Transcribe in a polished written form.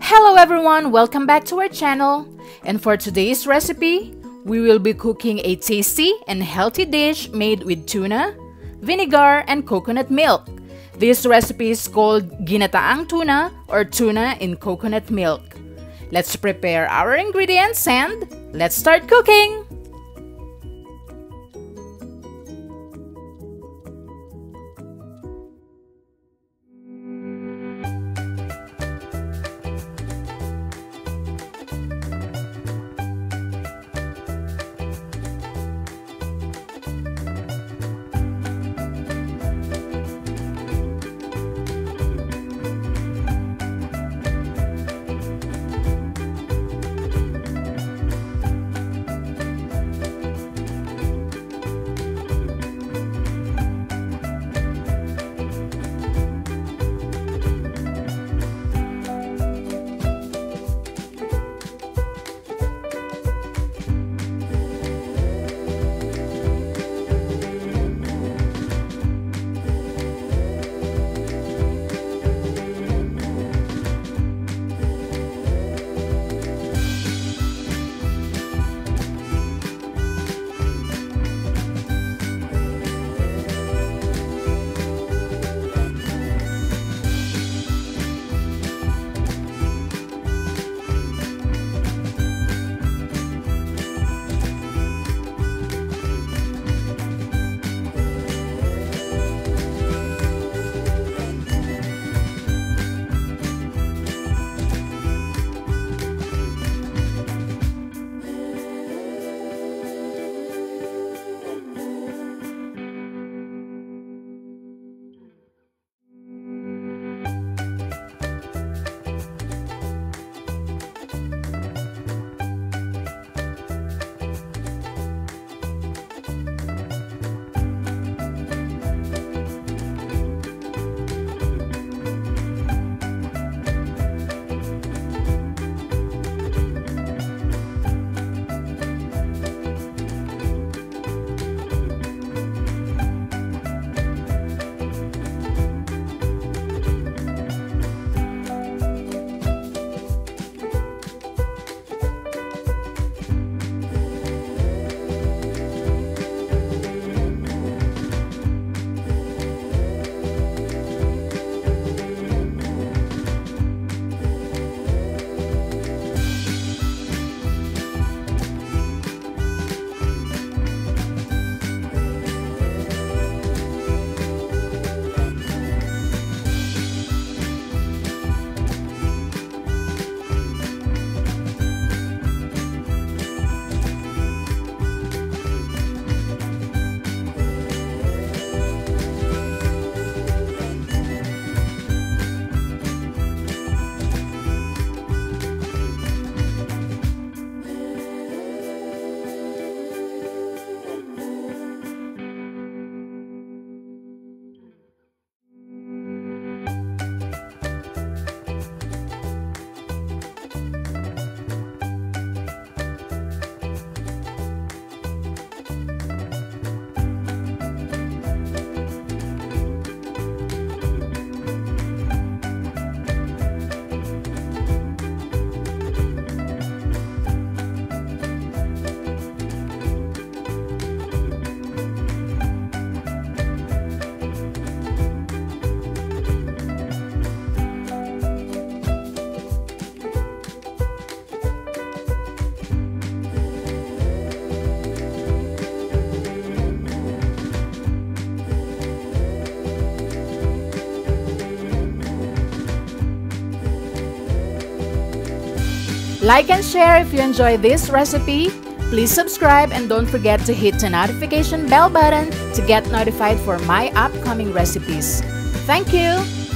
Hello everyone, welcome back to our channel. And for today's recipe, we will be cooking a tasty and healthy dish made with tuna, vinegar, and coconut milk. This recipe is called GINATAANG TUNA or tuna in coconut milk. Let's prepare our ingredients and let's start cooking! Like and share if you enjoy this recipe. Please subscribe and don't forget to hit the notification bell button to get notified for my upcoming recipes. Thank you!